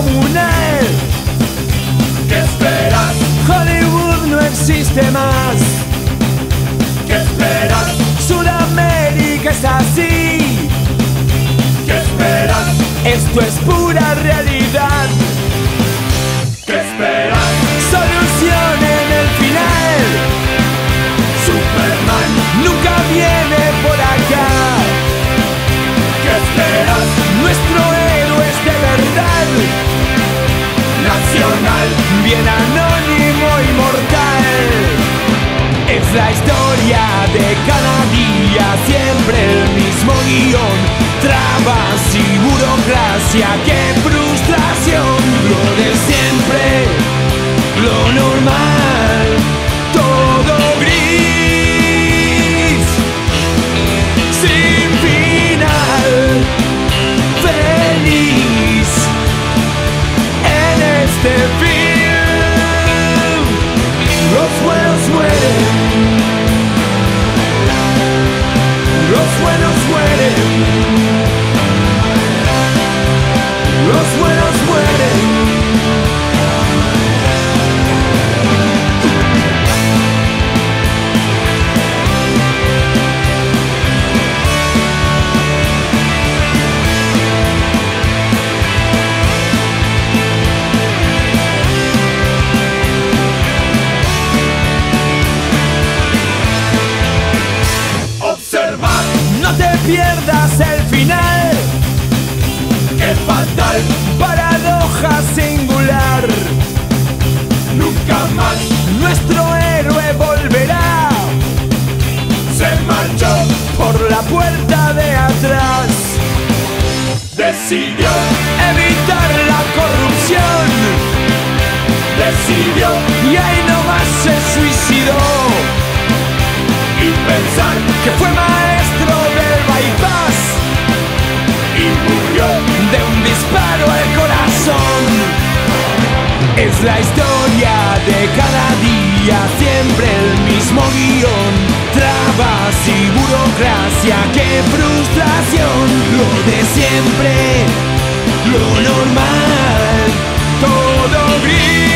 descomunal. ¿Qué esperas? Hollywood no existe más. ¿Qué esperas? Sudamérica es así. ¿Qué esperas? Esto es pura realidad. ¿Qué esperas? Solución en el final. Superman. Nunca viene por acá. ¿Qué esperas? Nuestro héroe es de verdad. Nacional. Bien anónimo y mortal. Es la historia de cada día, siempre el mismo guión. Trabas y burocracia, qué frustración. Lo de siempre, lo normal, todo gris, sin final, feliz en este film. Los buenos mueren, los buenos mueren, los buenos mueren. Observar. No te pierdas el final. ¡Qué fatal! Paradoja singular. Nunca más Nuestro héroe volverá se marchó. por la puerta de atrás. Decidió. Evitar la corrupción. Decidió. Y ahí nomás se suicidó. Y pensar. Que fue maestro del bypass. Y murió. De un disparo al corazón. Es la historia de cada día, siempre el mismo guión. Trabas y burocracia, qué frustración. Lo de siempre, lo normal, todo gris.